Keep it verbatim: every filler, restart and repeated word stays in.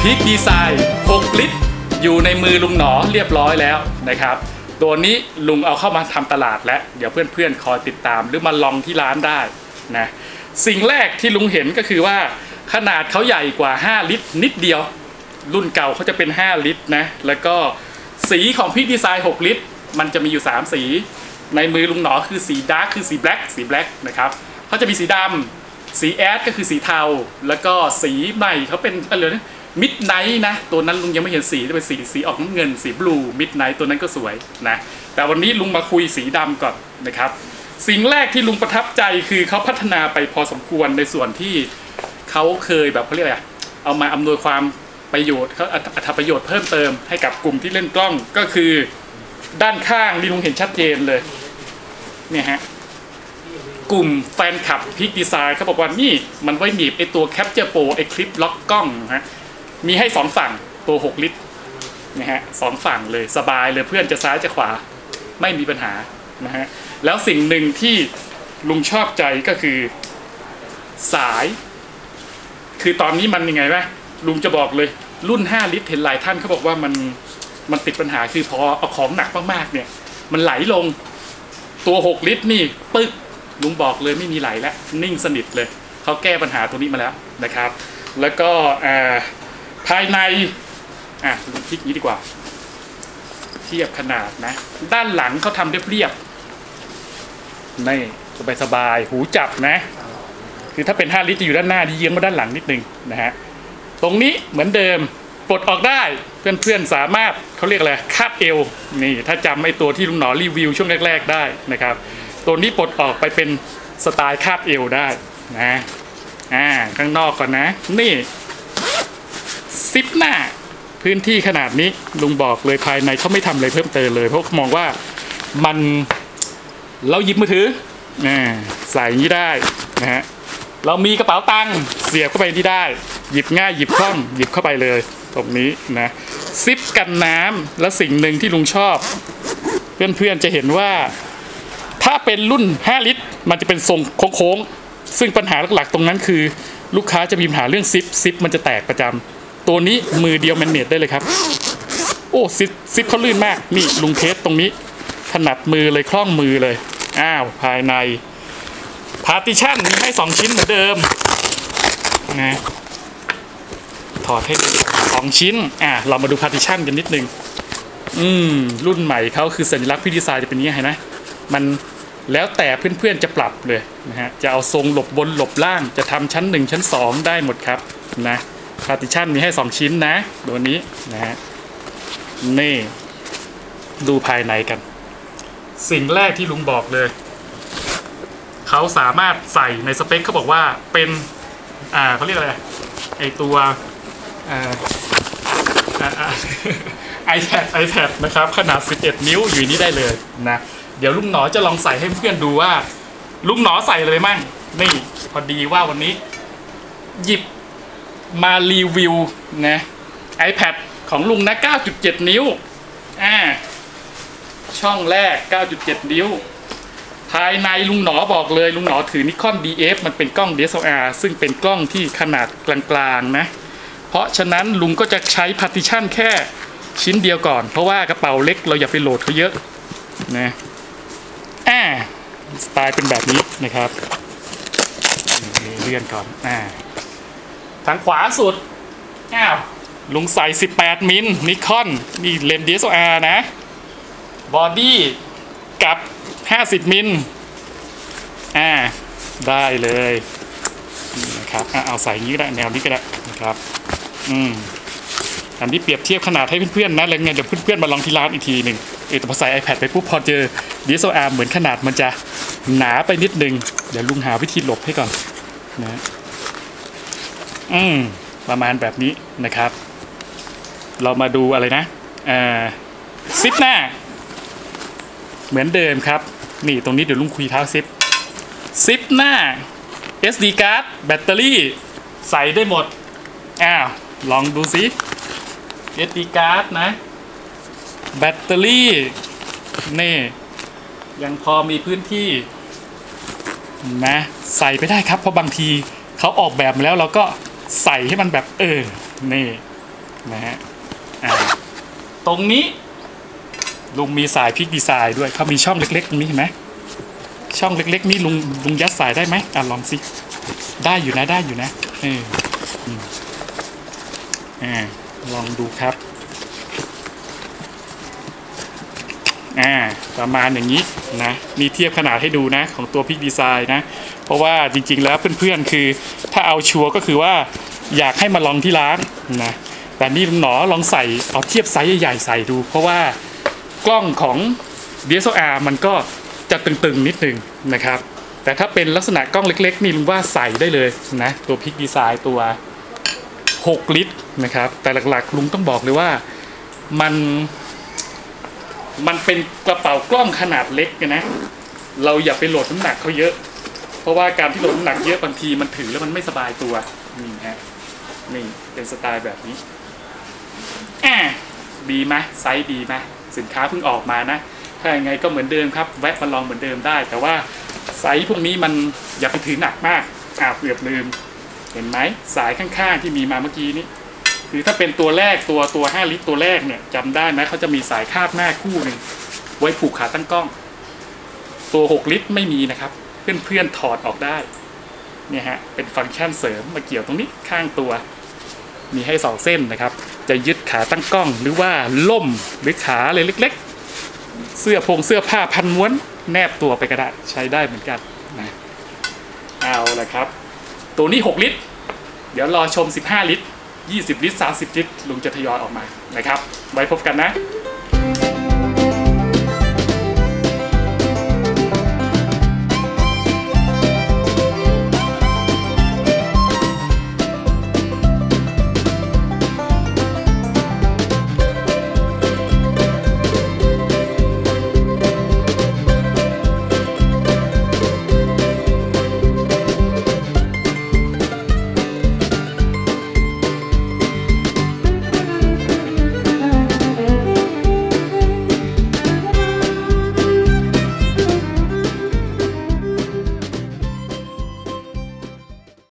พีคดีไซน์หกลิตรอยู่ในมือลุงหนอเรียบร้อยแล้วนะครับตัวนี้ลุงเอาเข้ามาทำตลาดแล้วเดี๋ยวเพื่อนๆคอยติดตามหรือมาลองที่ร้านได้นะสิ่งแรกที่ลุงเห็นก็คือว่าขนาดเขาใหญ่กว่าห้าลิตรนิดเดียวรุ่นเก่าเขาจะเป็นห้าลิตรนะแล้วก็สีของพีคดีไซน์หกลิตรมันจะมีอยู่สามสีในมือลุงหนอคือสีดาร์กคือสีแบล็กสีแบล็กนะครับเขาจะมีสีดำสีแอดก็คือสีเทาแล้วก็สีใหม่เขาเป็นอะไรนะมิดไนท์นะตัวนั้นลุงยังไม่เห็นสีจะเป็นสีสีออกน้ำเงินสีบลูมิดไนท์ตัวนั้นก็สวยนะแต่วันนี้ลุงมาคุยสีดำก่อนนะครับสิ่งแรกที่ลุงประทับใจคือเขาพัฒนาไปพอสมควรในส่วนที่เขาเคยแบบเขาเรียกอะไรเอามาอำนวยความประโยชน์เขาอัตประโยชน์เพิ่มเติมให้กับกลุ่มที่เล่นกล้องก็คือด้านข้างนี่ลุงเห็นชัดเจนเลยเนี่ยฮะกลุ่มแฟนคลับพีคดีไซน์เขาบอกว่านี่มันไว้หนีบไอตัว Capture Pro ไอคลิปล็อกกล้องฮะมีให้สองฝั่งตัวหกลิตรนะฮะสองฝั่งเลยสบายเลยเพื่อนจะซ้ายจะขวาไม่มีปัญหานะฮะแล้วสิ่งหนึ่งที่ลุงชอบใจก็คือสายคือตอนนี้มันยังไงวะลุงจะบอกเลยรุ่นห้าลิตรเห็นหลายท่านเขาบอกว่ามันมันติดปัญหาคือพอเอาของหนักมากๆเนี่ยมันไหลลงตัวหกลิตรนี่ปึ๊กลุงบอกเลยไม่มีไหลแล้วนิ่งสนิทเลยเขาแก้ปัญหาตัวนี้มาแล้วนะครับแล้วก็ภายในอ่ะลุงพลิกนี้ดีกว่าเทียบขนาดนะด้านหลังเขาทำเรียบๆนี่สบายสบายหูจับนะคือถ้าเป็นห้าลิตรจะอยู่ด้านหน้าที่เยื้องมาด้านหลังนิดนึงนะฮะตรงนี้เหมือนเดิมปลดออกได้เพื่อนๆสามารถเขาเรียกอะไรคาดเอวนี่ถ้าจำไอ้ตัวที่ลุงหนอรีวิวช่วงแรกๆได้นะครับตัวนี้ปลดออกไปเป็นสไตล์คาดเอวได้นะอ่าข้างนอกก่อนนะนี่ซิปหน้าพื้นที่ขนาดนี้ลุงบอกเลยภายในเขาไม่ทำอะไรเพิ่มเติมเลยเพราะมองว่ามันเราหยิบมือถืออ่าใส่อย่างนี้ได้นะฮะเรามีกระเป๋าตังค์เสียบเข้าไปที่ได้หยิบง่ายหยิบคล่องหยิบเข้าไปเลยตรงนี้นะซิปกันน้ำและสิ่งหนึ่งที่ลุงชอบเพื่อนๆจะเห็นว่าถ้าเป็นรุ่นห้าลิตรมันจะเป็นทรงโค้งๆซึ่งปัญหาหลักๆตรงนั้นคือลูกค้าจะมีปัญหาเรื่องซิปซิปมันจะแตกประจำตัวนี้มือเดียวแมนเนตได้เลยครับโอ้ซิปซิปเขาลื่นมากนี่ลุงเทสตรงนี้ถนัดมือเลยคล่องมือเลยอ้าวภายในพาร์ติชันมีให้สองชิ้นเหมือนเดิมนะถอดให้ดูสองชิ้นอ่ะเรามาดูพาร์ติชันกันนิดนึงอืมรุ่นใหม่เขาคือสัญลักษณ์พีคดีไซน์จะเป็นอย่างนี้เห็นไหมมันแล้วแต่เพื่อนๆจะปรับเลยนะฮะจะเอาทรงหลบบนหลบล่างจะทำชั้นหนึ่งชั้นสองได้หมดครับนะพาร์ติชันมีให้สองชิ้นนะตัวนี้นะฮะนี่ดูภายในกันสิ่งแรกที่ลุงบอกเลยเขาสามารถใส่ในสเปคเขาบอกว่าเป็นอ่าเขาเรียกอะไรไอตัวอ่าอ่า iPad iPad นะครับขนาดสิบเอ็ดนิ้วอยู่นี้ได้เลยนะเดี๋ยวลุงหนอจะลองใส่ให้เพื่อนดูว่าลุงหนอใส่เลยมั่งนี่พอดีว่าวันนี้หยิบมารีวิวนะ iPad ของลุงนะ เก้าจุดเจ็ด นิ้วอ่าช่องแรก เก้าจุดเจ็ด นิ้วภายในลุงหนอบอกเลยลุงหนอถือ Nikon ดี เอฟ มันเป็นกล้อง ดี เอส แอล อาร์ ซึ่งเป็นกล้องที่ขนาดกลางๆนะเพราะฉะนั้นลุงก็จะใช้ partition แค่ชิ้นเดียวก่อนเพราะว่ากระเป๋าเล็กเราอย่าไปโหลดเขาเยอะนะอ่าสไตล์เป็นแบบนี้นะครับเลื่อนก่อนอ่าทางขวาสุดอ้าวลุงใส่สิบแปดมิล Nikon นี่เลนส์ ดี เอส แอล อาร์ นะบอดี้กับห้าสิบมิลอ่าได้เลยนะครับเอาใส่อย่างนี้ก็ได้แนวนี้ก็ได้นะครับอืมอันนี้เปรียบเทียบขนาดให้เพื่อนๆนะแล้วไงเดี๋ยวเพื่อนๆมาลองที่ร้านอีกทีหนึ่งเออแต่พอใส่ iPad ไปปุ๊บพอเจอ ดี เอส แอล อาร์ เหมือนขนาดมันจะหนาไปนิดนึงเดี๋ยวลุงหาวิธีหลบให้ก่อนนะอืมประมาณแบบนี้นะครับเรามาดูอะไรนะอ่าซิปหน้าเหมือนเดิมครับนี่ตรงนี้เดี๋ยวลุงคุยเท้าซิปซิปหน้า เอส ดี card แบตเตอรี่ใส่ได้หมดอ้าวลองดูสิ เอส ดี card นะแบตเตอรี่นี่ยังพอมีพื้นที่นะใส่ไปได้ครับเพราะบางทีเขาออกแบบมาแล้วเราก็ใส่ให้มันแบบเออนี่นะฮะอ่าตรงนี้ลุงมีสายพลิกดีไซน์ด้วยเขามีช่องเล็กๆตรงนี้เห็นไหมช่องเล็กๆนี่ลุงลุงยัดสายได้ไหมอ่ะลองสิได้อยู่นะได้อยู่นะเอออ่าลองดูครับอ่าประมาณอย่างนี้นะมีเทียบขนาดให้ดูนะของตัวพลิกดีไซน์นะเพราะว่าจริงๆแล้วเพื่อนๆคือถ้าเอาชัวร์ก็คือว่าอยากให้มาลองที่ร้านนะแต่นี่ลุงหนอลองใส่เอาเทียบไซส์ใหญ่ๆใส่ดูเพราะว่ากล้องของ ดี เอส แอล อาร์ มันก็จะตึงๆนิดนึงนะครับแต่ถ้าเป็นลักษณะกล้องเล็กๆนี่ลุงว่าใส่ได้เลยนะตัวพลิกดีไซน์ตัวหกลิตรนะครับแต่หลักๆลุงต้องบอกเลยว่ามันมันเป็นกระเป๋ากล้องขนาดเล็กนะเราอย่าไปโหลดน้ำหนักเขาเยอะเพราะว่าการที่โหลดน้ำหนักเยอะบางทีมันถือแล้วมันไม่สบายตัวนี่ฮะนี่เป็นสไตล์แบบนี้อ่าดีไหมไซส์ดีไหมสินค้าเพิ่งออกมานะถ้าอย่างไงก็เหมือนเดิมครับแวะมาลองเหมือนเดิมได้แต่ว่าไซส์พวกนี้มันอย่าไปถือหนักมากอ่าเกือบลืมเห็นไหมสายข้างๆที่มีมาเมื่อกี้นี้คือถ้าเป็นตัวแรกตัวตัวห้าลิตรตัวแรกเนี่ยจำได้ไหมเขาจะมีสายคาบหน้าคู่หนึ่งไว้ผูกขาตั้งกล้องตัวหกลิตรไม่มีนะครับเพื่อนๆถอดออกได้เนี่ยฮะเป็นฟังก์ชันเสริมมาเกี่ยวตรงนี้ข้างตัวมีให้สองเส้นนะครับจะยึดขาตั้งกล้องหรือว่าล่มหรือขาอะไรเล็กๆเสื้อพงเสื้อผ้าพันม้วนแนบตัวไปก็ได้ใช้ได้เหมือนกันนะเอาละครับตัวนี้หกลิตรเดี๋ยวรอชมสิบห้าลิตรยี่สิบลิตรสามสิบลิตรลุงจะทยอยออกมานะครับไว้พบกันนะ